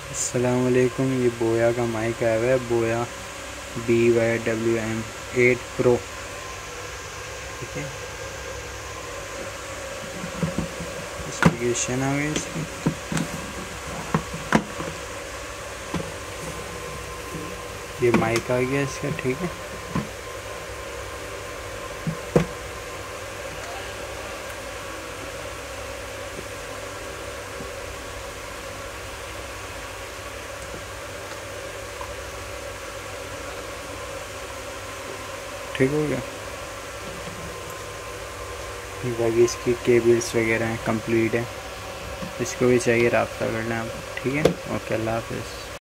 अस्सलाम वालेकुम। ये बोया का माइक आया हुआ है, बोया BYWM8 Pro। ठीक है, स्पेसिफिकेशन आ गई इसकी। ये माइक आ गया इसका। ठीक है, ठीक हो गया। बाकी इसकी केबल्स वगैरह हैं, कंप्लीट है। इसको भी चाहिए रब्ता करना आप। ठीक है, ओके, अल्लाह हाफिज़।